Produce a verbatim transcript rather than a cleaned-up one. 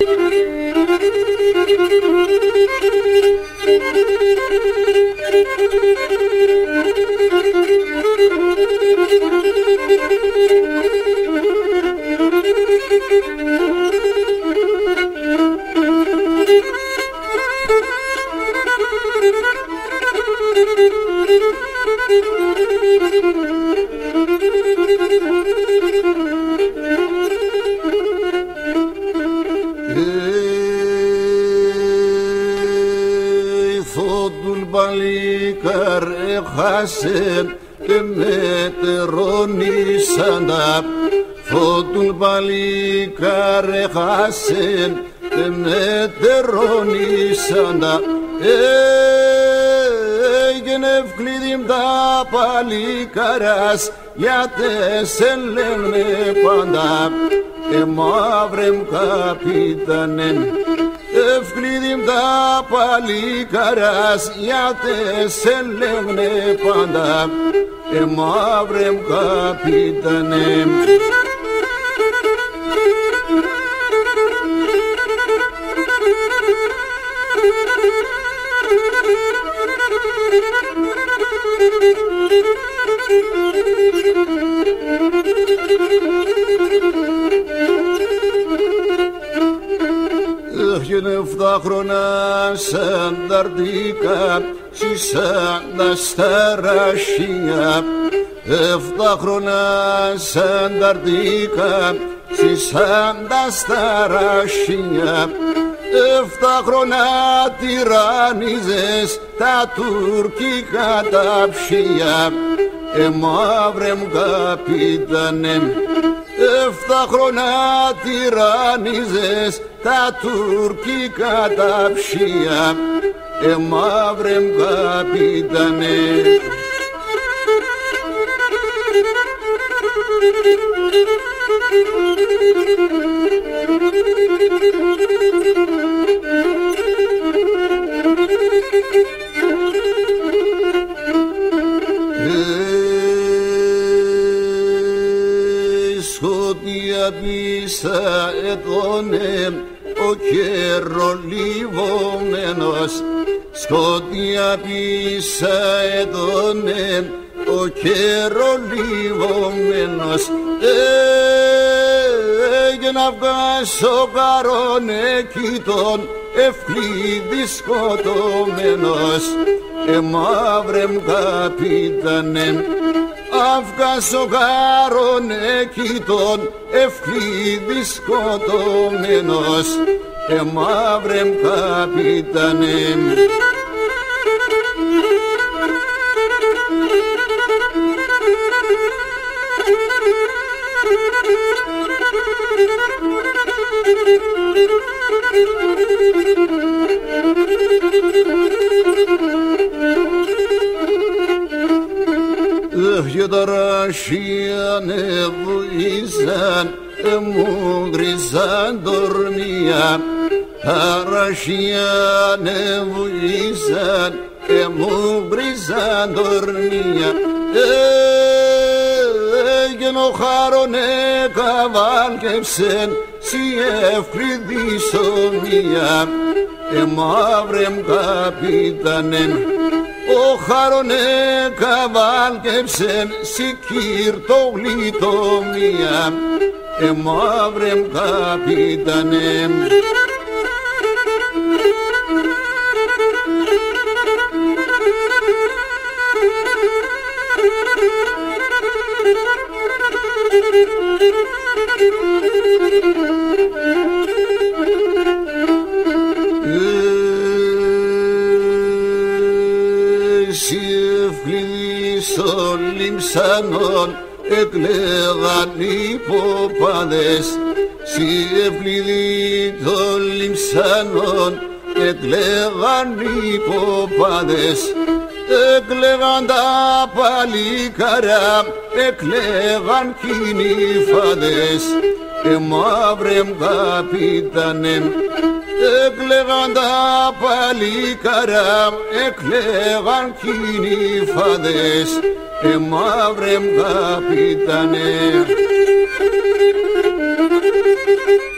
Παλίκαρ έχασε και με τερώνησαντα. Φώτουν παλίκαρ έχασε και με τερώνησαντα. Έγινε ευκλήδιμ τα παλίκαρας γιατί σε λένε πάντα εμαύρεμ καπιτανέμ. Ευκλήδιμ τα παλίκαρας γιατί σε λένε πάντα εμαύρεμ καπιτανέμ. Έγινε εφτά χρόνια σαν ταρτίκα σισάντα σταρασιά. Εφτά χρόνια σαν ταρτίκα σισάντα σταρασιά. Εφτά χρόνια τυράννιζες τα τουρκικά τα ψηλιά. Εμαύρεμ καπιτανέμ. Εφτά χρόνια τυράννιζες τα τουρκικά τα ψηλιά. Εμαύρεμ καπιτανέμ. Σκότια πίσα ετώνε ο καιρολιβωμένος. Σκότια πίσα ετώνε ο καιρολιβωμένος. Έγινε αυγάσο καρονεκίτων ευκλήδη σκοτωμένος. Εμαύρεμ καπιτανέμ. Αυγάσο καρονεκίτων ευκλήδη σκοτωμένος. Εμαύρεμ καπιτανέμ. Γεταρασίανε βουίζαν μου γκρίζαν dormia. Αρασίανε βουίζαν μου γκρίζαν dormia. Έγινε ο χάρονε καβάλκεψεν σι ευκλήδη σομία. Εμαύρεμ καπιτανέμ. Ο χάρονε καβάλκεψεν σι κυρτογλιτομία. Εμαύρεμ καπιτανέμ. Λιμψανών εκλέγαν οι ποπάδες. Σι ευλίδι των λιμψανών εκλέγαν οι ποπάδες. Εκλέγαν τα παλικαρά, εκλέγαν κινηφάδες. Εμαύρεμ καπιτανέμ. Εκλέγαν τα παλικαρά, εκλέγαν κινηφάδες. Εμαύρεμ καπιτανέμ.